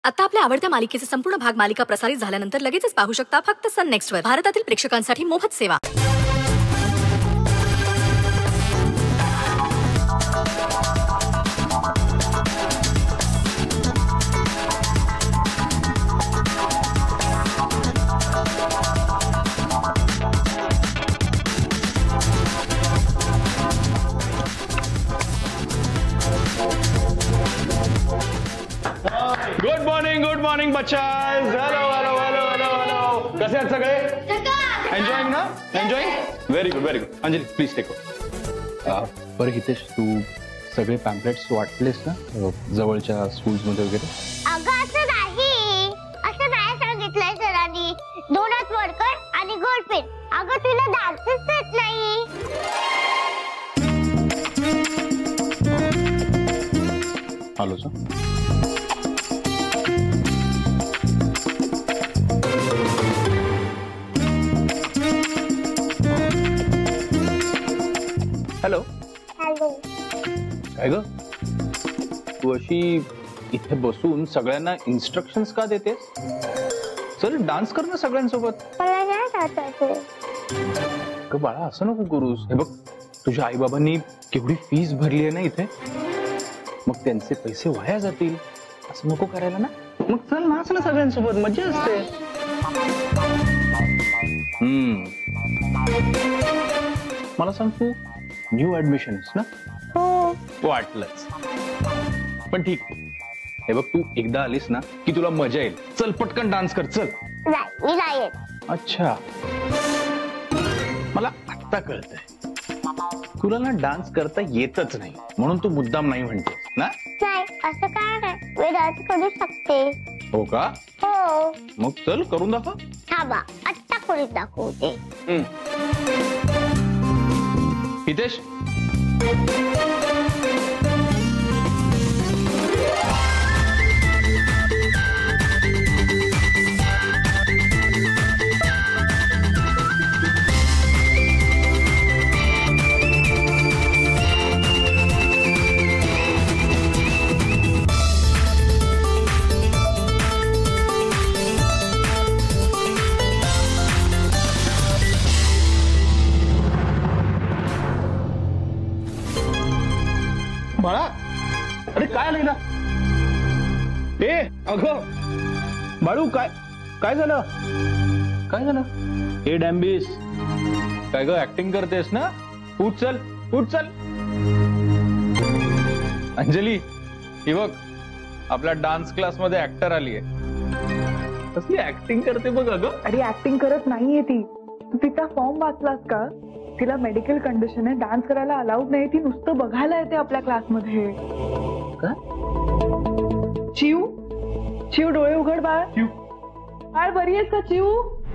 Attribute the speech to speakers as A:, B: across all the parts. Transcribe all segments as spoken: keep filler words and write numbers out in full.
A: आता आपल्या आवडत्या मालिकेचे संपूर्ण भाग मालिका प्रसारित झाल्यानंतर लगेचच पाहू शकता फक्त सन नेक्स्ट वर. भारतातील प्रेक्षकांसाठी मोफत सेवा.
B: गुड मॉर्निंग गुड मॉर्निंग बच्चाज. Hello hello hello hello hello. कसे आहेत सगळे? एन्जॉयिंग ना? Enjoying. Very good very good. Anjali please take over.
C: बरं हितेश, तू सगळे पॅम्पलेट्स वाटलेस ना जवळच्या स्कूल्स मध्ये वगैरे?
D: अगं असं नाही, असं नाही सांगितलंय सरांनी. दोनच वर्कर आणि गोल्ड पेन. अगं तुला डान्सच येत नाही.
C: आलो सर.
B: Hello
D: hello.
C: काय ग, तू अशी इथे बसून सगळ्यांना इन्स्ट्रक्शन्स का देतेस? चल डान्स कर ना सगळ्यांसोबत.
D: मला नाही जायचं.
C: ग बाळा, असं नको करूस. हे बघ, तुझ्या आई बाबांनी केवढी फीस भरली आहे ना इथे, मग त्यांचे पैसे वाया जातील. असं नको करायला ना. मग चल नाच ना सगळ्यांसोबत, मजा असते. हम्म मला सांग, तू न्यू ऍडमिशन्स ना?
D: हो.
C: वाटलंच, पण ठीक. हे बघ, तू एकदा आलीस ना की तुला मजा येईल. चल पटकन डान्स कर. चल.
D: नाही, मी नाही येत.
C: अच्छा, मला आत्ता कळतंय तुला ना डान्स करता येतच नाही, म्हणून तू मुद्दाम नाही म्हणते ना?
D: नाही, असं काय नाही. मी डान्स करू शकते.
C: हो का?
D: हो.
C: मग चल करून दाखव.
D: थांबा, आत्ता करून दाखवते.
C: हितेश, बाळा, अरे काय नाही ना. ए अगं बाळू, काय काय झालं? काय झालं? ए डॅम्बिस, काय ग ऍक्टिंग करतेस ना? उठ चल, उठ चल. अंजली, ही बघ, आपल्या डान्स क्लास मध्ये ऍक्टर आली आहे. कसली ऍक्टिंग करते बघ. अगं
E: अरे ऍक्टिंग करत नाहीये ती. तू तिचा फॉर्म वाचलास का? तिला मेडिकल कंडिशन आहे, डान्स करायला अलाउड नाही. ती नुसतं बघायला येते आपल्या क्लासमध्ये.
C: का?
E: चिऊ, चिऊ डोळे उघड बाळ. बाळ बरी आहेस का चिऊ?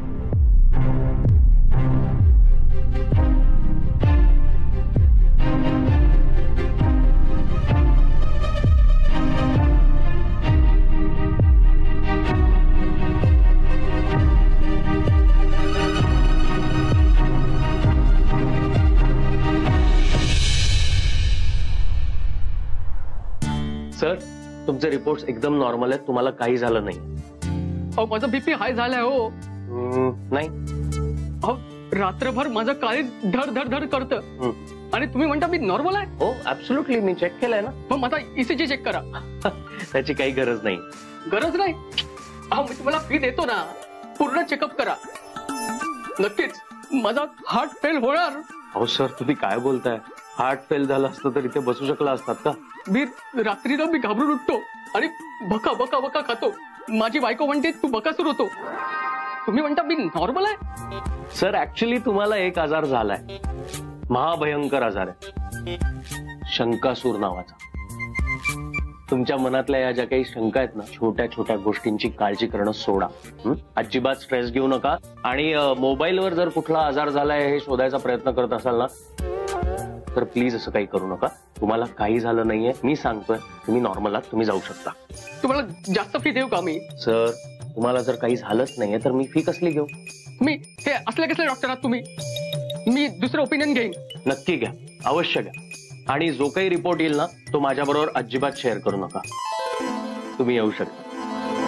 F: सर, तुमचे रिपोर्ट्स एकदम नॉर्मल आहेत. तुम्हाला काही झालं नाही.
G: अहो, माझा बीपी हाय झालाय हो.
F: नाही,
G: अहो, रात्रभर माझं काळीज धड धड धड करतं आणि तुम्ही म्हणता मी नॉर्मल आहे.
F: हो ऍब्सोल्युटली, मी चेक केलंय ना.
G: मग माझा ईसीजी चेक करा.
F: त्याची काही गरज नाही.
G: गरज नाही? अहो, मी तुम्हाला फी देतो ना, पूर्ण चेकअप करा. नक्कीच माझा हार्ट फेल होणार.
F: अहो सर, तुम्ही काय बोलताय? हार्ट फेल झालं असतं तर इथे बसू शकला असतात का?
G: मी रात्रीला मी घाबरून उठतो आणि बका बका बका खातो. माझी बायको म्हणते तू बकासूर होतो. तुम्ही म्हणता मी नॉर्मल आहे.
F: सर ऍक्च्युली तुम्हाला एक आजार झालाय, महाभयंकर आजार आहे, शंकासूर नावाचा. तुमच्या मनातल्या या ज्या काही शंका आहेत ना, छोट्या छोट्या गोष्टींची काळजी करणं सोडा. अजिबात स्ट्रेस घेऊ नका. आणि मोबाईलवर जर कुठला आजार झालाय हे शोधायचा प्रयत्न करत असाल ना, तर प्लीज असं काही करू नका. तुम्हाला काही झालं नाहीये, मी सांगतोय. तुम्ही नॉर्मल आहात, तुम्ही जाऊ शकता.
G: तुम्हाला जास्त फी देऊ का मी?
F: सर, तुम्हाला जर काही झालंच नाहीये तर मी फी कसली घेऊ?
G: तुम्ही हे असल्या कसले डॉक्टर आहात तुम्ही? मी दुसरं ओपिनियन घेईन.
F: नक्की घ्या, अवश्य घ्या. आणि जो काही रिपोर्ट येईल ना, तो माझ्याबरोबर अजिबात शेअर करू नका. तुम्ही येऊ शकता.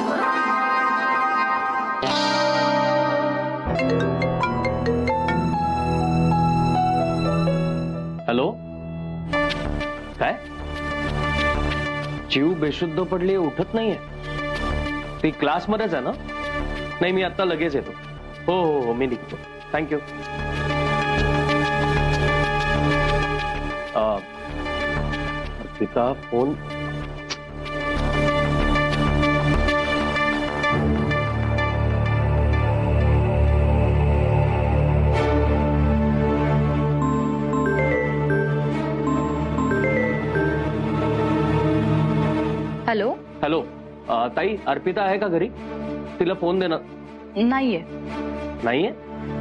F: काय? जीव बेशुद्ध पडली, उठत नाहीये? ती क्लासमध्येच आहे ना? नाही, मी आता लगेच येतो. हो हो हो, मी निघतो. Thank you. Arpita phone.
E: Hello.
F: Hello, ताई अर्पिता आहे का घरी? तिला फोन दे ना.
E: नाहीये.
F: नाहीये?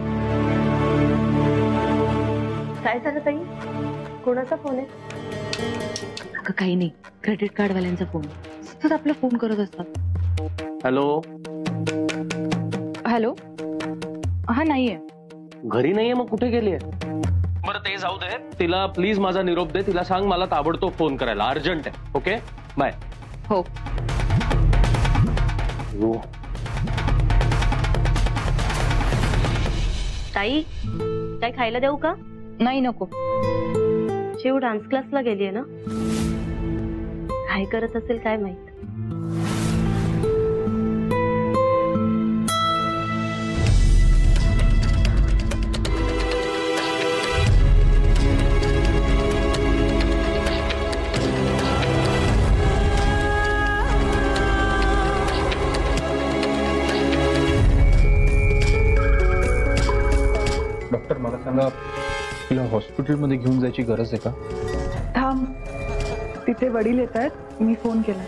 H: काय झालं ताई? कोणाचा फोन आहे?
I: अगं काही नाही, क्रेडिट कार्ड वाल्यांचा फोन. सतत आपला फोन करत असतात.
F: हॅलो.
E: हॅलो. हा नाहीये.
F: घरी नाहीये? मग कुठे गेली आहे? बरं ते जाऊ दे, तिला प्लीज माझा निरोप दे. तिला सांग मला ताबडतोब फोन करायला, अर्जंट आहे. Okay, bye.
E: हो.
H: ताई, काय खायला देऊ का?
E: नाही, नको.
H: शिव डान्स क्लासला गेलीये ना? काय करत असेल काय माहित.
C: डॉक्टर मला सांगा, तिला हॉस्पिटलमध्ये घेऊन जायची गरज आहे का?
E: थांब, तिथे वडील येत आहेत, मी फोन केला.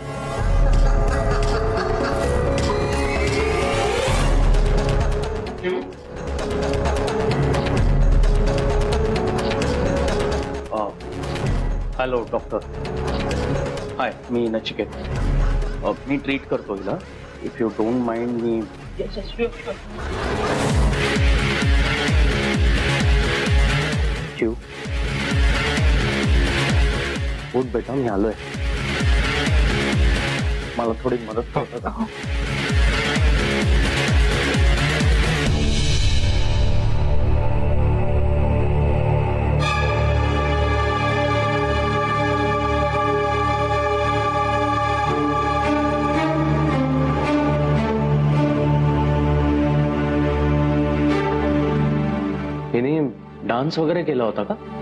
F: Hello doctor. हाय, मी नचिकेत. मी ट्रीट करतो हिला. इफ यू डोंट माइंड मी. शिव, उठ बेटा, मी आलोय. मला थोडी मदत करतो का? हिने डान्स वगैरे केला होता का?